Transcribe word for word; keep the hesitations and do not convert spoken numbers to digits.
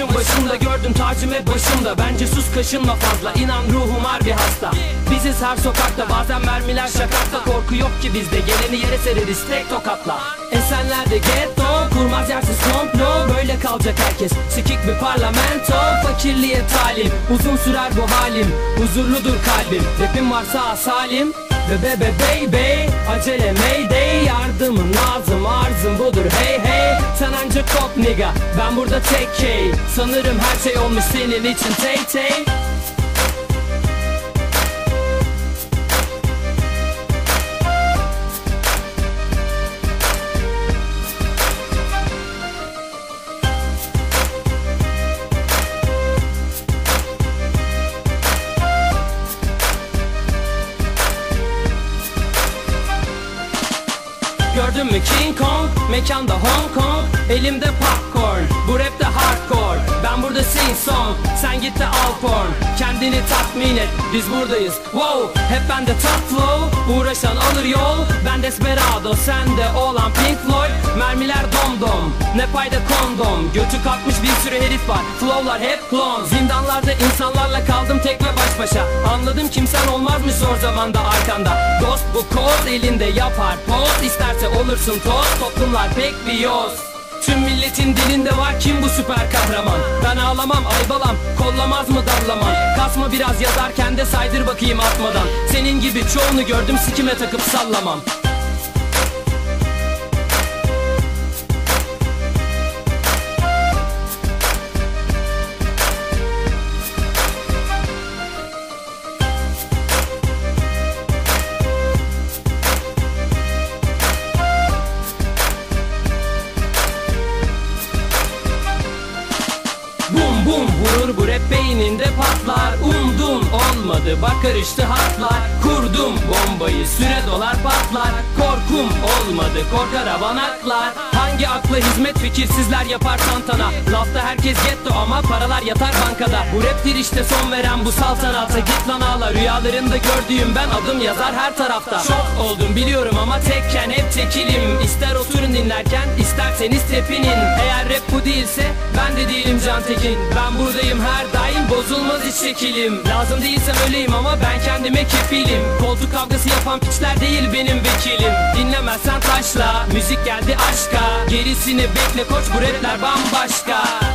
yaşın başında gördüm tacım hep başımda. Bence sus kaşınma fazla, inan ruhum harbi hasta. Biziz her sokakta, bazen mermiler şakakta. Korku yok ki bizde, geleni yere sereriz tek tokatla. Esenler'de getto, kurmaz yersiz komplo. Böyle kalacak herkes, sikik bir parlamento. Fakirliğe talim, uzun sürer bu halim. Huzurludur kalbim, rapim varsa salim. Ve bebe baby, acele mayday. Yardımın lazım, arzım budur hey hey. Sen ancak kop nigga, ben burada tek key. Sanırım her şey olmuş senin için tay tay. Gördün mü King Kong, mekanda Hong Kong. Elimde popcorn, bu rapte hardcore. Ben burada sing song, sen git de al porn. Kendini tatmin et, biz buradayız. Wow, hep bende top flow. Uğraşan alır yol, ben desperado, sen de olan Pink Floyd. Mermiler dom dom, ne payda kondom. Götü kalkmış bir sürü herif var, flowlar hep klon. Zindanlarda insanlarla kaldım tek ve baş başa. Anladım kimsen olmazmış zor zamanda arkanda. Dost bu kod elinde yapar poz. İsterse olursun toz, toplumlar pek bir yoz. Tüm milletin dilinde var kim bu süper kahraman. Ben ağlamam aybalam, kollamaz mı dallaman. Kasma biraz yazarken de saydır bakayım atmadan. Senin gibi çoğunu gördüm sikime takıp sallamam. Bum bum vurur bu rap beyninde patlar. Umdum olmadı bak karıştı hatlar. Kurdum bombayı süre dolar patlar. Korkum olmadı korkar avanaklar. Hangi akla hizmet fikirsizler yapar tantana. Lafta herkes getto ama paralar yatar bankada. Bu raptir işte son veren bu saltanata. Git lan ağla, rüyalarında gördüğüm ben adım yazar her tarafta. Şok oldum biliyorum ama tekken hep tekilim. İster oturun dinlerken isterseniz tepinin. Eğer rap bu değilse ben de değilim Can Tekin. Ben buradayım her daim, bozulmaz hiç şekilim. Lazım değilsem öleyim ama ben kendime kefilim. Koltuk kavgası yapan piçler değil benim vekilim. Dinlemezsen taşla, müzik geldi aşka. Gerisini bekle koç, bu rapler bambaşka.